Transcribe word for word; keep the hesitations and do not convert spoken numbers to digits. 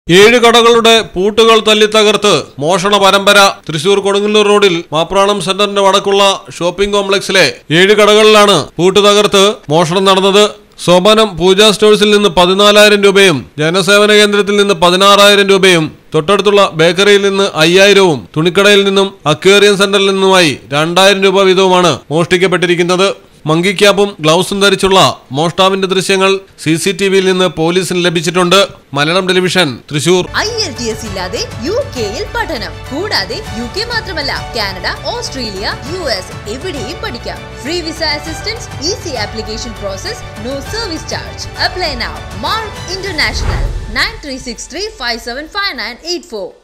ഏഴ് കടകളുടെ പൂട്ടുകൾ തല്ലി തകർത്ത് മോഷണ പരമ്പര. തൃശൂർ കൊടുങ്ങല്ലൂർ റോഡിൽ മാപ്രാണം സെന്ററിന്റെ വടക്കുള്ള ഷോപ്പിംഗ് കോംപ്ലക്സിലെ ഏഴ് കടകളിലാണ് പൂട്ട് തകർത്ത് മോഷണം നടന്നത്. സോപാനം പൂജാ സ്റ്റോഴ്സിൽ നിന്ന് പതിനാലായിരം രൂപയും ജനസേവന കേന്ദ്രത്തിൽ നിന്ന് പതിനാറായിരം രൂപയും തൊട്ടടുത്തുള്ള ബേക്കറിയിൽ നിന്ന് അയ്യായിരവും തുണിക്കടയിൽ നിന്നും അക്വേറിയം സെന്ററിൽ നിന്നുമായി രണ്ടായിരം രൂപ വീതവുമാണ് മോഷ്ടിക്കപ്പെട്ടിരിക്കുന്നത്. മങ്കി ക്യാപ്പും ഗ്ലൗസും ധരിച്ചുള്ള മോഷ്ടാവിന്റെ ദൃശ്യങ്ങൾ സി സി ടി വിയിൽ നിന്ന് പോലീസിന് ലഭിച്ചിട്ടുണ്ട്. Malayalam television, Thrissur. IELTS ഇല്ലാതെ യു കെയിൽ പഠനം, കൂടാതെ യു കെ മാത്രമല്ല കാനഡ, ഓസ്ട്രേലിയ, യു എസ് എവിടെയും പഠിക്കാം. Free visa assistance, easy application process, no service charge. Apply now. Mark International nine three six three five seven five nine eight four.